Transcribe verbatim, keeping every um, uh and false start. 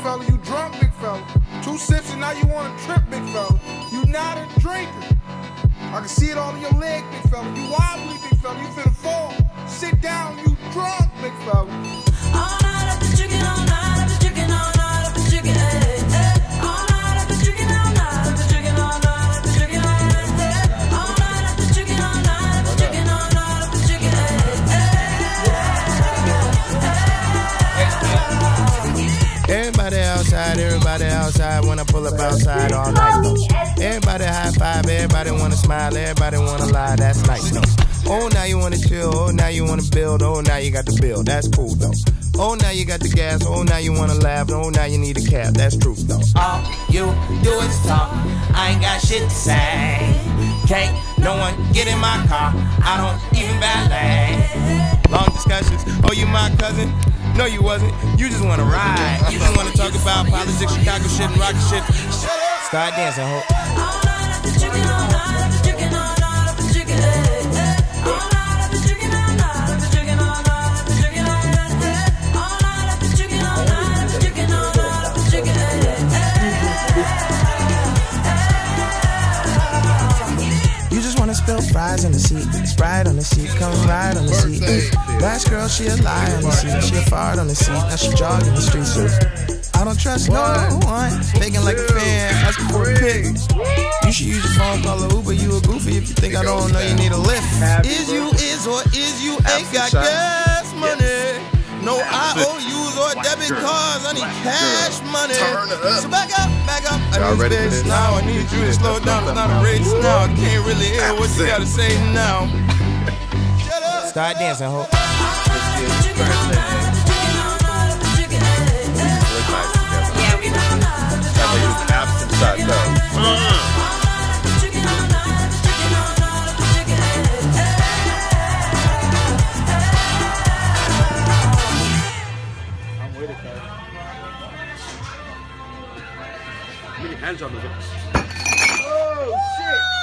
fella. You drunk, big fella. Two sips and now you want to trip, big fella. You not a drinker. I can see it all in your leg, big fella. You wobbly, big fella. You finna fall. Sit down, you drunk, big fella. All night I've been drinking, all night I've been drinking, all night I've been drinking, hey, hey. All night I've been drinking, all night I've been drinking, all night I've been drinking, hey, hey. All night I've been drinking, all night I've been drinking, all night I've been drinking, hey, hey. Everybody outside, everybody outside. When I pull up outside all night, no. Everybody high five, everybody wanna smile, everybody wanna lie, that's nice, no. Oh, now you wanna chill, oh, now you wanna build, oh, now you got the bill, that's cool, though. Oh, now you got the gas, oh, now you wanna laugh, oh, now you need a cab, that's true, though. All you do is talk, I ain't got shit to say. Can't no one get in my car, I don't even valet. Long discussions, oh, you my cousin? No, you wasn't, you just wanna ride. You just wanna talk about politics, Chicago shit, and rocket shit. Start dancing, ho. All night I've been drinking, all night I've been drinking, all night I've been drinking, hey, hey. All night I've been drinking, all night I've been drinking, all night I've been drinking, hey, hey. All night I've been drinking, all night I've been drinking, all night I've been drinking, hey, hey. You just wanna spill fries on the seat, Sprite on the seat, come ride on the seat. Last girl, she a lie on the seat, she a fart on the seat, now she jogging the streets. I don't trust no one, faking like a fan, asking for a pic. You should use your phone, call a Uber, you a goofy if you think I don't know you need a lift. Is you is or is you ain't got gas money? No I O Us or debit cards, I need cash money. So back up, back up, I need space now, I need you to slow down, it's not a race now. I can't really hear what you gotta say now. Shut up. Start dancing, ho. Hands on the hips. Oh, shit.